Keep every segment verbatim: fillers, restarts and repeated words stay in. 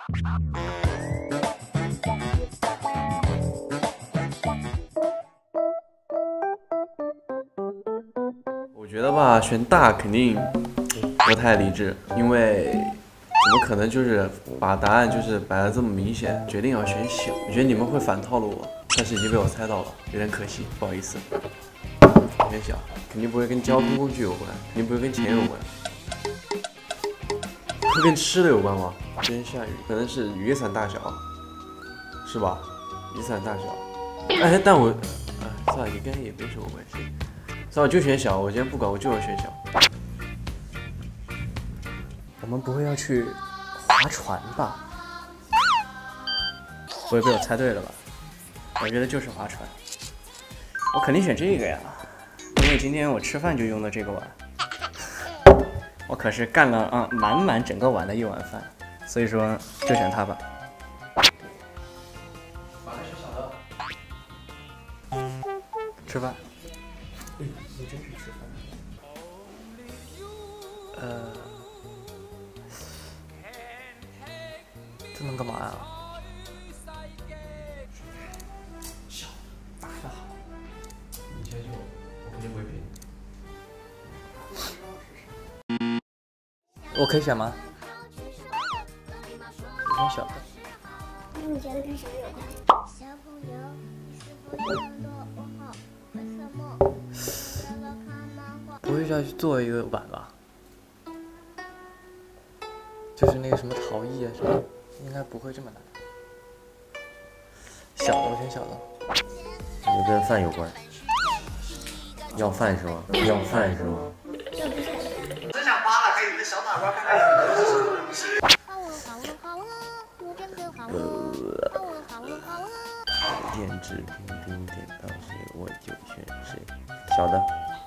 我觉得吧，选大肯定不太理智，因为怎么可能就是把答案就是摆得这么明显，决定要选小？我觉得你们会反套路我，但是已经被我猜到了，有点可惜，不好意思。选小，肯定不会跟交通工具有关，肯定不会跟钱有关，会跟吃的有关吗？今天下雨，可能是雨伞大小，是吧？雨伞大小，哎，但我，哎，算了，应该也没什么关系。算了，我就选小，我今天不管，我就要选小。 我们不会要去划船吧？不会被我猜对了吧？我觉得就是划船。我肯定选这个呀，因为今天我吃饭就用的这个碗。我可是干了啊满满整个碗的一碗饭，所以说就选它吧。吃饭。你真是吃饭。呃，这能干嘛呀？ 小，大的好。你先选，我肯定不会骗你。 我可以选吗？我选小的。 那你觉得跟什么有关？小朋友，你是否想对我好？为什么？ 不会是要去做一个碗吧？就是那个什么陶艺啊什么，应该不会这么难。小的，我选小的。 也跟饭有关。要饭是吗？要饭是吗？ 真想扒拉开你的小脑瓜看看你的是什么东西。 电子屏屏点到谁我就选谁。小的。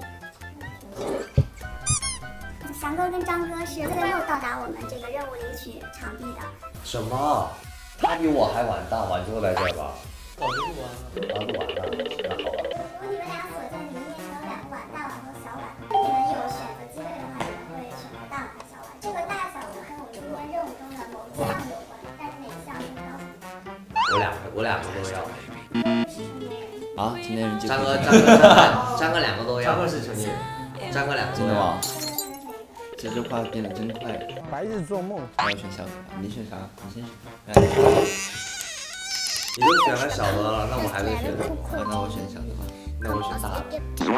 翔哥跟张哥是最后到达我们这个任务领取场地的。 什么？他比我还晚到，晚之后来这儿吧？ 早就录完了。 啊，录完了，那好吧。 如果你们俩所在的里面有两个碗，大碗和小碗，你们有选择机会的话，你们会选择大碗还是小碗？这个大小呢，跟我们今天任务中的某一项有关，但是哪一项不知道。 我两个，我两个都要。 啊，成年人就张哥，张哥，张哥两个都要。 张哥是成年人， 张哥两个真的吗？ 这句话变得真快。 白日做梦。我要选小的，你选啥？你先选。 你都选了小的了，那我还得选。 好，那我选小的吧。 那我选大的。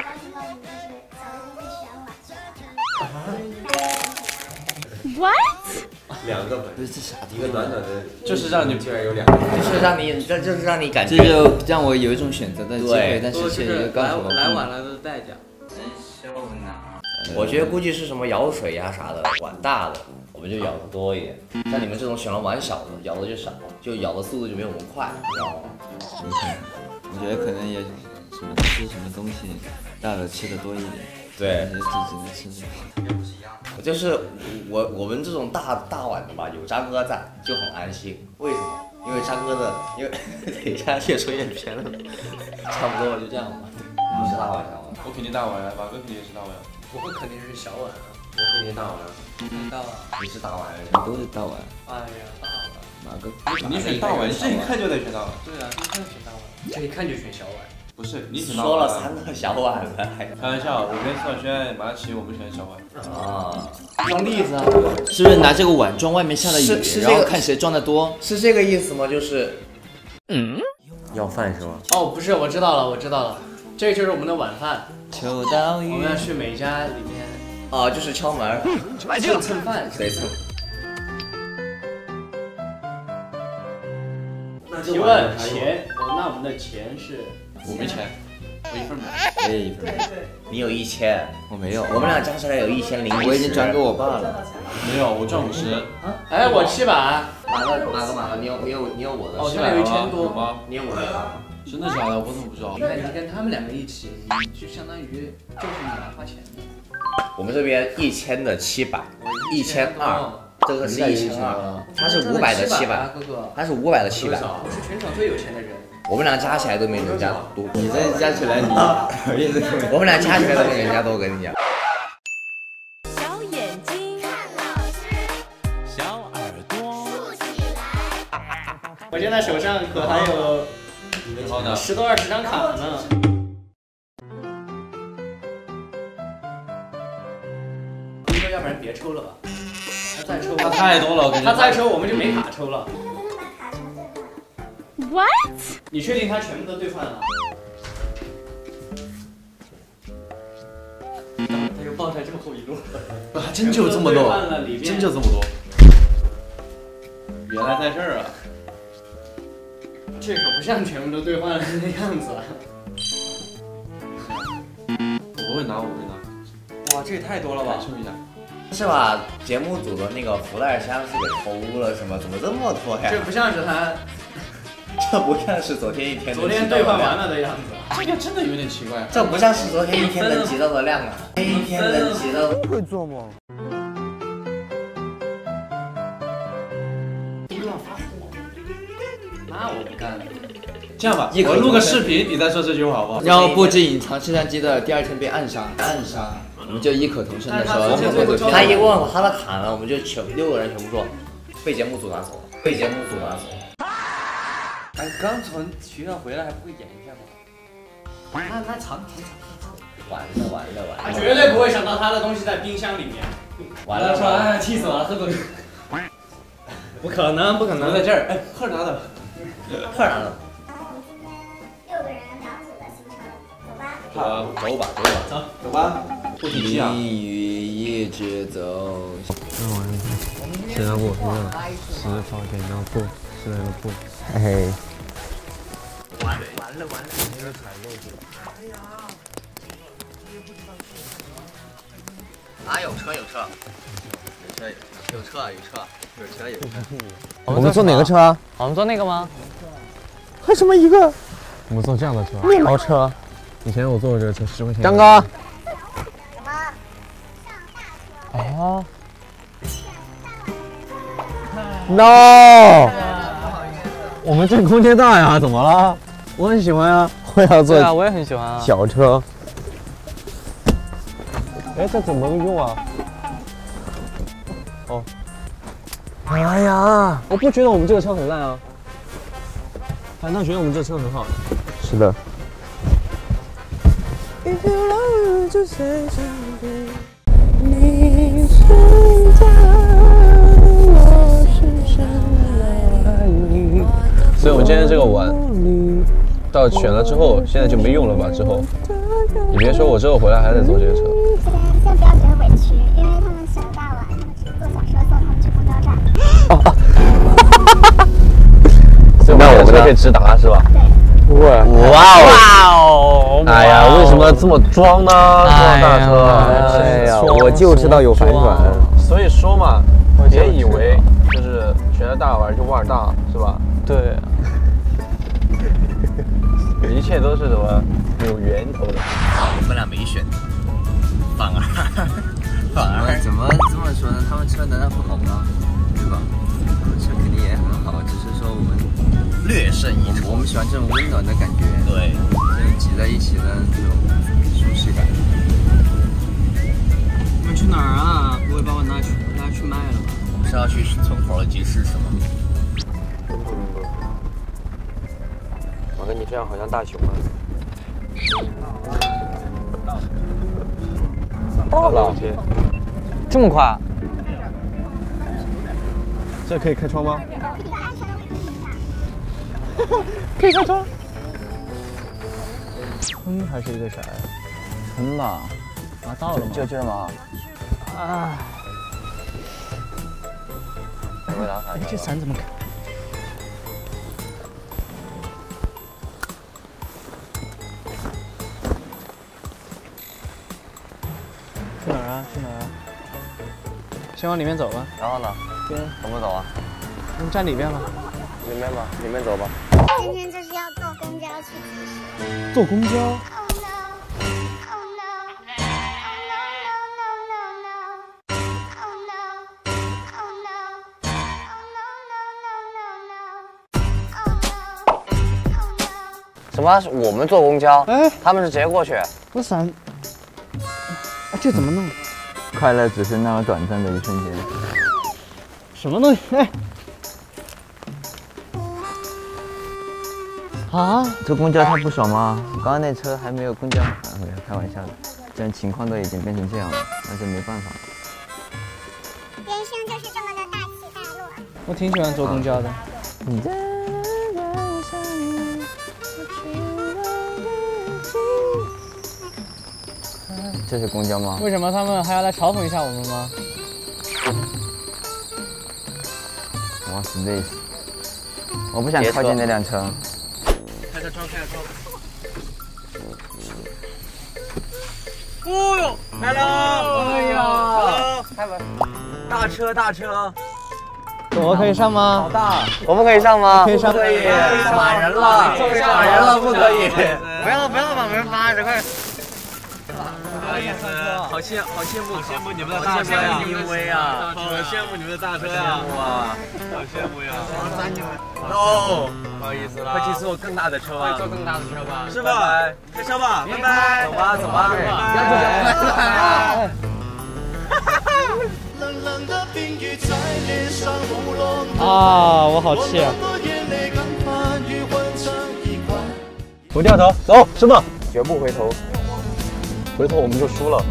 What？ 两个本， 不是这啥地一个短短的， 就是让你竟然有两个，就是让你，这就是让你感觉， 这就让我有一种选择的机会，但是却又告诉我来晚了的代价。 真羞呢。我觉得估计是什么舀水呀啥的，碗大的我们就舀的多一点，像你们这种选了碗小的，舀的就少，就舀的速度就没有我们快，你知道吗？ 你看，我觉得可能也什么吃什么东西，大的吃的多一点。 对， 就只能吃这个。 就是我我们这种大大碗的吧，有张哥在就很安心。为什么？因为张哥的，因为等一下越说越偏了，差不多就这样吧。你是大碗小碗？ 我肯定大碗呀，马哥肯定也是大碗。 我会肯定是小碗， 我肯定大碗。 大碗。 你是大碗， 都是大碗。 哎呀，大碗。 马哥， 肯定选大碗，这一看就得选大碗。 对啊，一看就选大碗，这一看就选小碗。 不是，你说了三个小碗了， 开玩笑，我跟邵轩、马奇，我们选小碗。 啊， 装栗子啊，是不是拿这个碗装外面下的雨，然后看谁装的多？ 是这个意思吗？就是，嗯，要饭是吗？ 哦，不是，我知道了，我知道了，这就是我们的晚饭。 秋刀鱼， 我们要去每家里面， 啊，就是敲门， 来这蹭饭， 谁蹭？ 请问钱，哦，那我们的钱是？ 我没钱，我一份没。 我也一份。 你有一千， 我没有。 我们俩加起来有一千零一十。 我已经转给我爸了。 没有，我赚五十。 哎，我七百。 马哥，马哥，马哥，你有你有你有我的。 哦，现在有一千多吗？ 你有我的。 真的假的？我怎么不知道？ 你看，你跟他们两个一起，你就相当于就是你来花钱的。 我们这边一千的七百，一千二，这个是一千二，他是五百的七百， 哥哥， 他是五百的七百。 我是全场最有钱的人。 我们俩加起来都没人家多。 你这加起来你， 我们俩加起来都没人家多，我跟你讲。 小眼睛看老师， 小耳朵竖起来。 我现在手上可还有十多二十张卡呢。一哥，要不然别抽了吧？他再抽， 他太多了，我跟你他再抽我们就没卡抽了。 那咱们把卡全兑换了。 What？ 你确定他全部都兑换了？他又爆出来这么厚一摞， 啊，真就这么多，真就这么多。原来在这儿啊！ 这可不像全部都兑换了那样子啊！ 我会拿，我会拿。 哇，这也太多了吧！ 抽一下。 是把节目组的那个福袋箱是给偷了是吗？怎么这么多呀？ 这不像是他， 这不像是昨天一天昨天兑换完了的样子。 这个真的有点奇怪。 这不像是昨天一天能集到的量啊！一天能集到。 会做吗？ 那我不干了。 这样吧，我录个视频，你再说这句话好不好？ 然后布置隐藏摄像机的第二天被暗杀，暗杀，我们就异口同声的说， 他一问我他的卡呢，我们就全六个人全部说被节目组拿走了，被节目组拿走了。 哎，刚从学校回来还不会演一下吗？那那藏藏藏， 完了完了完了！ 他绝对不会想到他的东西在冰箱里面。 完了！ 说哎，气死我了，喝口水。不可能，不可能在这儿，哎，贺拿的， 贺拿的。 六个人两组的行程，走吧。 好， 走吧走吧走走吧，不停气啊！ 一语一直走。 谁让步？谁让？十方给让步，谁让步？嘿嘿。 完了完了完了！啊，有车有车，有车有车有车有车有车有车。 我们坐哪个车啊？ 我们坐那个吗？ 为什么一个？我们坐这样的车，豪车。以前我坐过这个车，十块钱。张哥。啊 ？No！ 我们这空间大呀，怎么了？我很喜欢啊，我要坐。 对啊，我也很喜欢啊。 小车。哎，这怎么用啊？哦。哎呀，我不觉得我们这个车很烂啊。反倒觉得我们这个车很好。是的。所以，我今天这个碗到选了之后，现在就没用了吧？之后，你别说，我之后回来还得坐这个车。 先不要觉得委屈，因为他们选了大碗，坐小车送他们去公交站。 哦所以那我们就可以直达是吧？对。哇哇哦！哎呀，为什么这么装呢？装大车！哎呀，我就知道有反转。所以说嘛，别以为就是选了大碗就腕儿大，是吧？ 对。 一切都是什么有源头的。 我们俩没选择，反而反而怎么这么说呢？他们车难道不好吗？对吧？他们车肯定也很好，只是说我们略胜一筹。 我们喜欢这种温暖的感觉， 对， 这种挤在一起的这种舒适感。 我们去哪儿啊？不会把我拿去拿去卖了吧？ 我们是要去存活集市是吗？ 我跟你这样好像大熊啊。哦，老铁， 这么快？ 这可以开窗吗？ 可以开窗。 春还是一个啥呀？ 春吧。啊，到了吗？ 就这吗？ 啊。 哎， 这伞怎么开？去哪儿啊？去哪儿啊？先往里面走吧。 然后呢？怎么走啊？ 我们站里面吧。 里面吧，里面走吧。 今天就是要坐公交去集市。 坐公交？ 什么？我们坐公交？哎，他们是直接过去。 我伞，哎，这怎么弄？ 快乐只是那么短暂的一瞬间。 什么东西？哎， 啊？坐公交它不爽吗？我刚刚那车还没有公交，啊，开玩笑的。既然情况都已经变成这样了，那就没办法。 人生就是这么的大起大落。 我挺喜欢坐公交的。 你在这是公交吗？ 为什么他们还要来嘲讽一下我们吗 ？What's this？ 我不想靠近那辆车。 开个窗，开个窗。哦呦，来了！哎呀，开门！大车，大车。 我可以上吗？ 好大！我们可以上吗？ 可以上， 可以。 骂人了，骂人了，不可以！ 不要不要把门扒着，快！不好意思，好羡好羡慕，好羡慕你们的大车呀！ 因为啊， 好羡慕你们的大车呀！ 哇， 好羡慕呀！ 哦，不好意思了，快去坐更大的车吧， 坐更大的车吧， 是吧？开车吧，拜拜，走吧，走吧， 拜啊，我好气啊！ 不掉头，走，师傅， 绝不回头。 回头我们就输了。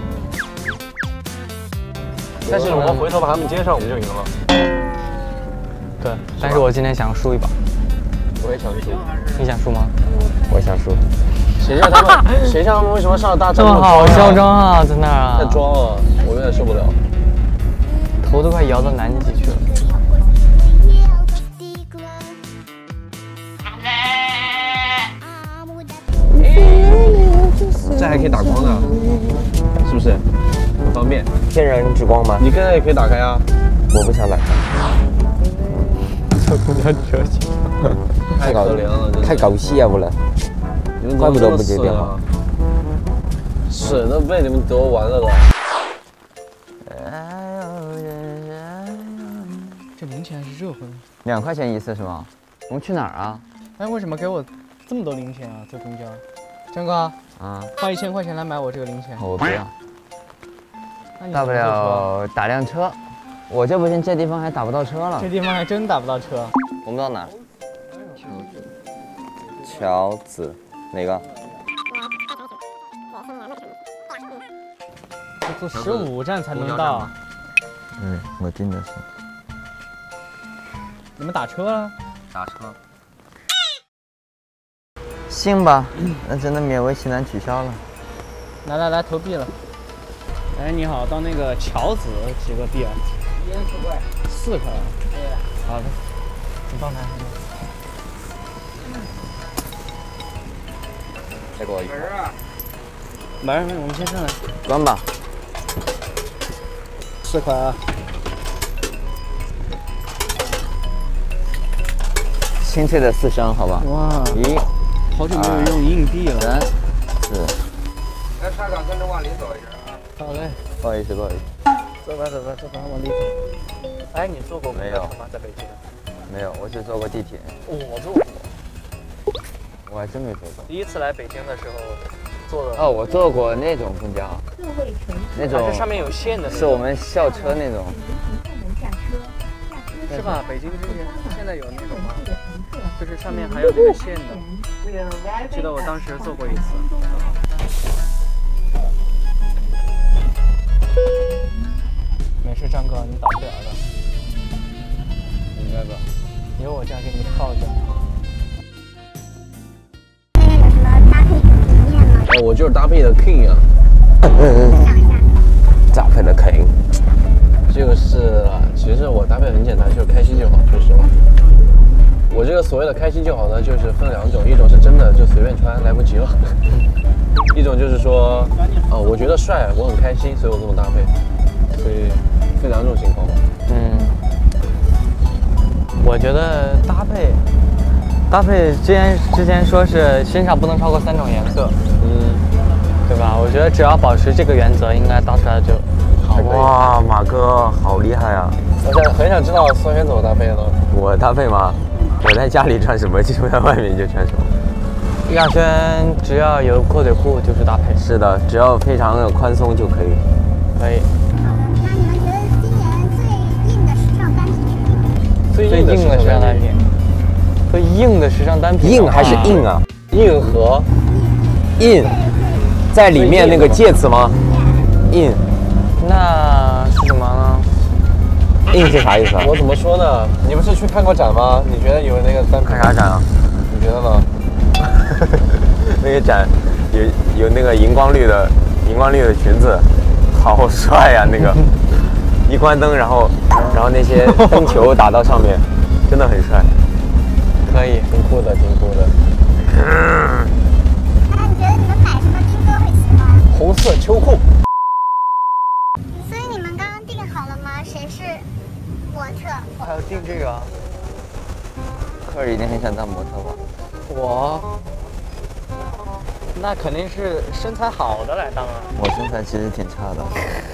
但是我们回头把他们接上，我们就赢了。 对，但是我今天想输一把。 我也想输。 你想输吗？我想输。 谁叫他们？谁叫他们为什么上了大这么好嚣张啊，在那儿啊！ 太装了，我有点受不了。 头都快摇到南极去了。 这还可以打光的，是不是？很方便。 天然之光吗？ 你现在也可以打开啊。 我不想打开。坐公交车去。 太可怜了， 太搞笑了。怪不得不接电话。 水都被你们夺完了都。 这零钱还是热乎的。 两块钱一次是吗？我们去哪儿啊？ 哎，为什么给我这么多零钱啊？坐公交。江哥。啊，花一千块钱来买我这个零钱， 我不要。大不了打辆车，我这不行，这地方还打不到车了。 这地方还真打不到车。 我们到哪？桥子，哪个？ 要坐十五站才能到。 嗯，我盯着是。 你们打车了？ 打车。信吧，那真的勉为其难取消了。 来来来，投币了。哎，你好，到那个桥子几个币啊？一人四块。四块。对。好的，你帮他。 再给我一个。 门儿，我们先上来。 关吧。 四块啊。 清脆的四声，好吧？ 哇。 一。 好久没有用硬币了。 三。四。 来茶岗跟着往里走一点啊。 好嘞。 不好意思，不好意思。 走吧，走吧，走吧，往里走。哎，你坐过没有吗？在北京？ 没有，我只坐过地铁。 我坐过。 我还真没坐过。 第一次来北京的时候坐的。 哦，我坐过那种公交。那种。 是上面有线的。 是我们校车那种。 是吧？北京这边现在有那种吗？就是上面还有那个线的。我记得我当时坐过一次。没事，张哥，你倒不了的。 应该吧？ 有我这样给你靠着。 有什么搭配经验吗？ 哦，我就是搭配的 king 啊。 搭配的 king。 就是，其实我搭配很简单，就是开心就好。说实话，我这个所谓的开心就好呢，就是分两种，一种是真的就随便穿，来不及了；一种就是说，呃，我觉得帅，我很开心，所以我这么搭配。所以分两种情况吧。 嗯，我觉得搭配，搭配之前之前说是身上不能超过三种颜色， 嗯， 对吧？我觉得只要保持这个原则，应该搭出来就好。哇，马哥好厉害啊！ 我想很想知道孙轩怎么搭配的。 我搭配吗？我在家里穿什么，基本在外面就穿什么。亚轩只要有阔腿裤就是搭配。是的，只要非常的宽松就可以。可以。 最硬的时尚单品是什么？ 最硬的时尚单品，最硬的时尚单品。 硬还是硬啊？硬核。硬，在里面那个介词吗？硬。 那是什么呢？ 硬是啥意思啊？ 我怎么说呢？你不是去看过展吗？你觉得有那个单品？ 看啥展啊？ 你觉得呢？ 那个展有有那个荧光绿的荧光绿的裙子，好帅呀、啊！那个一关灯，然后然后那些灯球打到上面，真的很帅。 可以， 挺酷的，挺酷的。 嗯。那你觉得你们买什么兵哥会喜欢？ 红色秋裤。 所以你们刚刚定好了吗？谁是模特？ 还要定这个？ 科尔一定很想当模特吧？ 我。那肯定是身材好的来当啊！ 我身材其实挺差的。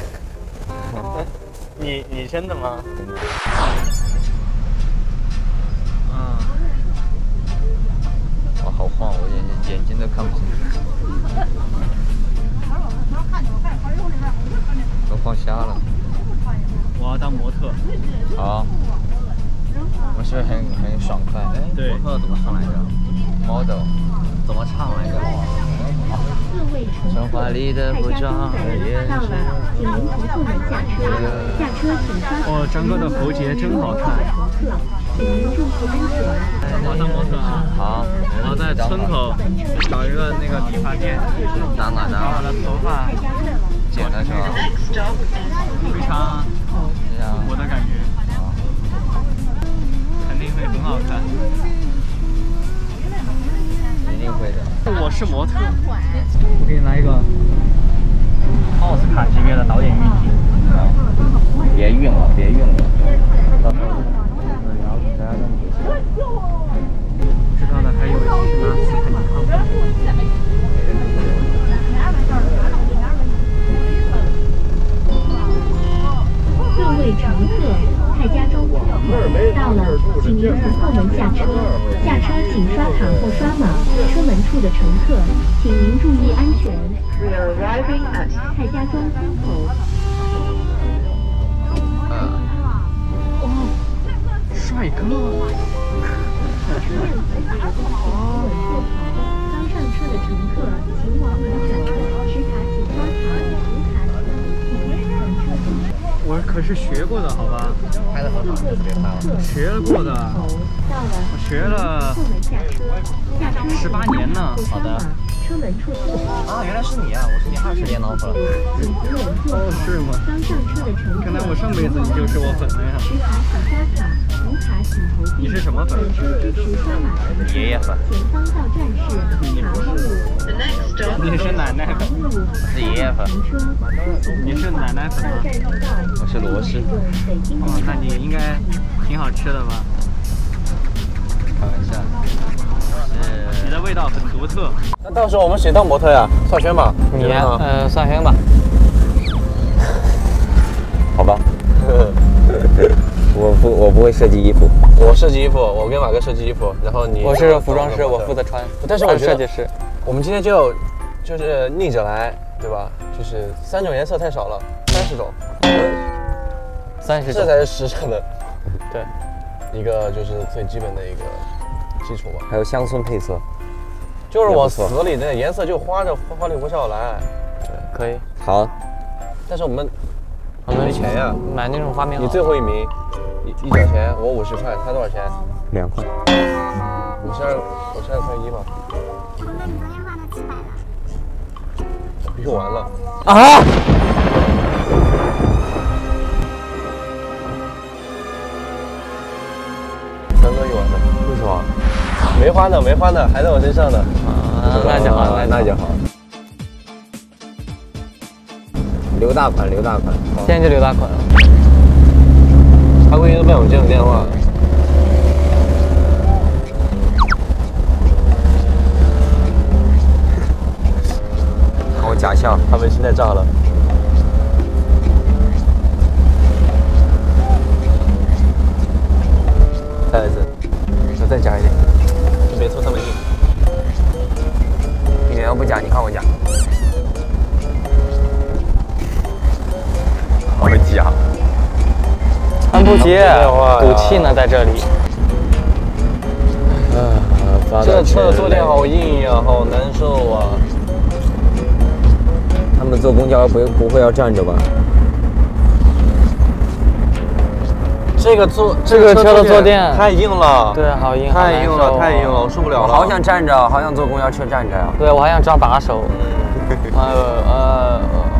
你你真的吗？ 嗯。我好晃，我眼眼睛都看不清楚。都晃瞎了。 我要当模特。 好。我是很很爽快。哎， 对。 模特怎么唱来着 ？model 怎么唱来着？生活里的服装，也到了，请您从后门下车。下车请刷卡。 哦，张哥的喉结真好看。 请您注意安全。 我当模特啊。 好。 我要在村口找一个那个理发店， 当然把我的头发剪了是吧？ 非常我的感觉，肯定会很好看。 一定会的。 我是模特。我给你来一个奥斯卡级别的导演运镜。 别晕了，别晕了。 知道的还有是拿斯坦尼康。 各位乘客，泰加州到了，请您从后门下车。下车请刷卡或刷码。车门处的乘客，请您注意安全。We are arriving at 泰加庄村口。 哦，帅哥！ 刚上车的乘客，请往门转。持卡请刷卡，无卡请本车进行。 我可是学过的，好吧？ 拍的很好，别拍了。 学过的，我学了十八年呢。 好的。 车门处啊，原来是你啊！我是你二十年老粉了。 哦，是吗？ 刚上车的乘客， 看来我上辈子你就是我粉了呀。 持卡请刷卡，无卡请投币。 你是什么粉？ 车支持刷码乘客。 爷爷粉。 前方到站是茶屋路。 你是奶奶粉。 我是爷爷粉。 你是奶奶粉吗？ 我是螺蛳。 哦，那你应该挺好吃的吧？ 开玩笑。 你的味道很独特。 那到时候我们谁当模特呀？少轩吧。 你呃，少轩吧。 好吧。我不，我不会设计衣服。 我设计衣服，我跟马哥设计衣服，然后你。 我是服装师，我负责穿。 但是我觉得设计师， 我们今天就要就是逆着来，对吧？就是三种颜色太少了，三十种。 三十种。 这才是时尚的。 对。 一个就是最基本的一个基础吧。 还有乡村配色。 就是往死里的颜色就花着花里胡哨来。 对，可以。 好。 但是我们。 我们没钱呀， 买那种花棉袄。 你最后一名，一一角钱，我五十块，他多少钱？ 两块。 五十二，五十二块一嘛。 那你昨天花了几百了？ 用完了。 啊！ 刚刚用完了。 为什么？ 没花呢，没花呢，还在我身上呢。 啊，那就好， 那就好。留大款，留大款， 现在就留大款了。 他估计都不想接我电话。 好假笑， 他们现在炸了。再来一次，我再夹一点，就别凑他们近。 你要不夹，你看我夹。好假， 穿不接，赌气呢在这里。 啊。 个车的坐垫好硬呀，好难受啊。 他们坐公交不不会要站着吧？ 这个坐这个车的坐垫太硬了， 对，好硬， 太硬了，太硬了，我受不了了。 好想站着，好想坐公交车站着啊。 对，我还想抓把手。呃呃，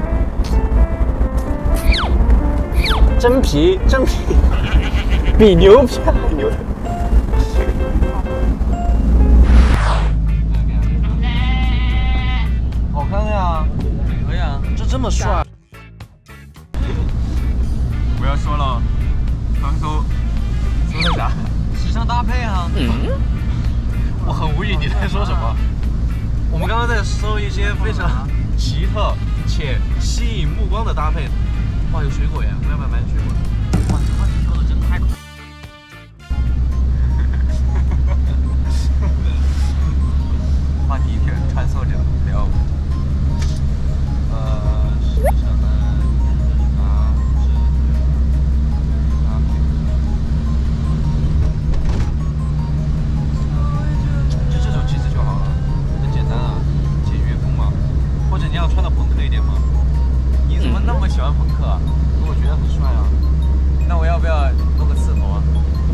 真皮，真皮，比牛皮还牛。 好看呀， 可以啊， 这这么帅。不要说了。刚搜搜的啥？ 时尚搭配啊！ 嗯，我很无语你在说什么。我们刚刚在搜一些非常奇特且吸引目光的搭配。哇，有水果呀！我们要不要买点水果？哇，这话题说的真太快。话题一片穿梭着聊。呃，是什么？你要穿的朋克一点吗？你怎么那么喜欢朋克啊？我觉得很帅啊。那我要不要弄个刺头啊？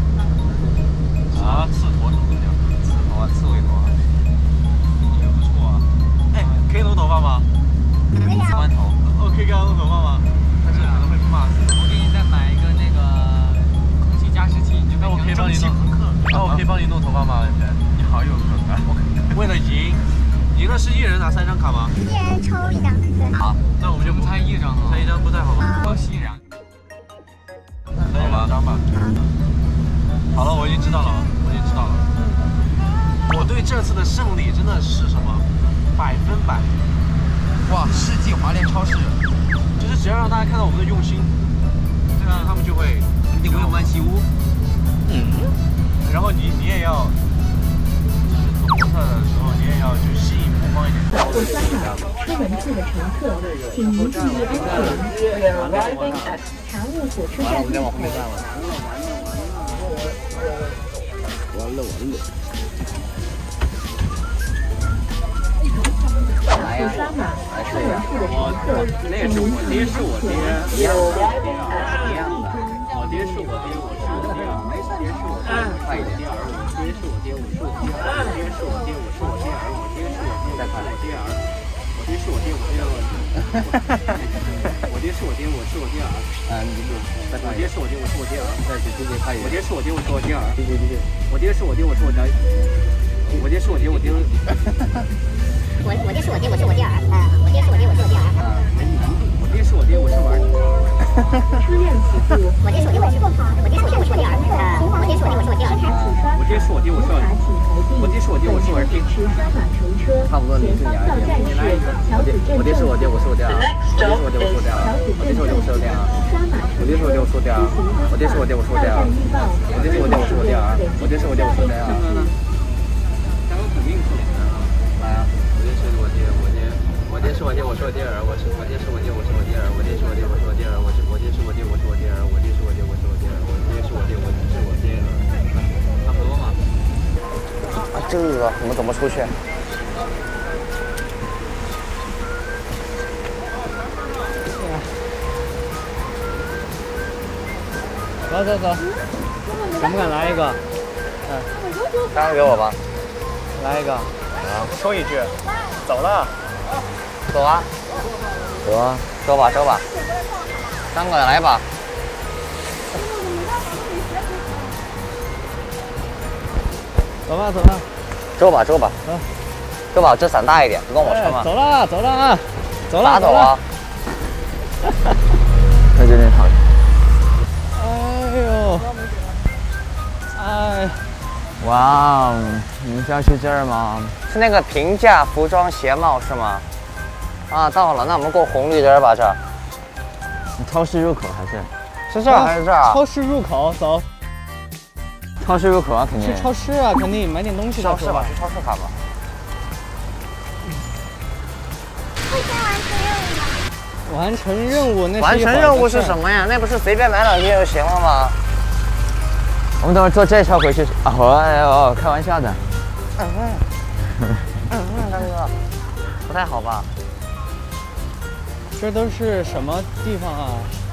啊，刺头怎么叫？刺头啊，刺猬头啊，也不错啊。哎，可以弄头发吗？ 关头。哦，可以给他弄头发吗？但是可能会被骂死。 我给你再买一个那个空气加湿器，你就那我可以帮你弄。那我可以帮你弄头发吗？你好有梗啊！为了赢。赢了是一人拿三张卡吗？ 一人抽一张。对。 好，那我们就不猜一张啊。 猜一张不太好吧？ 超吸引人。 好吧，张吧。好了，我已经知道了，我已经知道了。我对这次的胜利真的是什么百分百。哇，世纪华联超市，就是只要让大家看到我们的用心，这样他们就会你会关系屋。嗯。然后你你也要。模特的时候，你也要就吸引目光一点。 过刷码出门处的乘客，请您注意安全。常务火车站入口。 完了完了。 过刷码出门处的乘客， 那个是我爹，是我爹，一样的，一样的。我爹是我爹，我是我爹，没事，爹是我爹，快一点。我爹是我爹，我是我爹，我爹是我爹，我是我爹儿，我爹是我爹，再快我爹儿，我爹是我爹，我爹我，我爹是我爹，我是我爹儿，啊，你就再快，我爹是我爹，我是我爹儿，再继续快一点，我爹是我爹，我是我爹儿，继续继续，我爹是我爹，我是我爹，我爹是我爹，我爹， 我我爹是我爹，我是我爹儿，啊，我爹是我爹，我是我爹儿，啊， 我爹是我爹，我是我儿。 车辆起步。 我爹是我爹，我是我，我爹是我爹，我是我爹儿，啊，我爹是我爹，我是我爹儿， 我爹是我爹，我是我儿，我爹是我爹，我是我儿子。 持刷码乘车。 差不多，你是你儿子。我爹是我爹，我是我爹儿，我爹是我爹，我是我爹儿，我爹是我爹，我是我爹儿，我爹是我爹，我是我爹儿，我爹是我爹，我是我爹儿，我爹是我爹，我是我爹儿，我爹是我爹，我是我爹儿。加油肯定是来啊！我爹是我爹，我爹，我爹是我爹，我是我爹儿，我是我爹是我爹，我是我爹儿，我爹是我爹，我是我爹儿，我是我爹是我爹，我是我爹儿，我爹是我爹，我是我爹儿，我爹是我爹，我是我爹儿，差不多嘛。 啊，这个我们怎么出去？ 走走走，敢不敢来一个？嗯， 当然给我吧。 来一个。 啊， 说一句，走了。 走啊，走啊，收吧收吧，三个来吧。 走吧走吧， 收吧收吧， 嗯， 收吧，这伞大一点，不跟我撑嘛。 走了走了啊，走了。 咋走啊？那就那场。 哎呦，哎， 哇哦，你们是要去这儿吗？是那个平价服装鞋帽是吗？啊，到了，那我们过红绿灯吧，这。超市入口还是？是这儿还是这儿啊？ 超市入口，走。 超市入口啊，肯定。 去超市啊，肯定买点东西。 超市吧，去超市看吧。 会先完成任务吗？ 完成任务那完成任务是什么呀？那不是随便买两件就行了吗？我们等会儿坐这车回去啊！哎呦，开玩笑的。 嗯嗯嗯，大哥，不太好吧？这都是什么地方啊？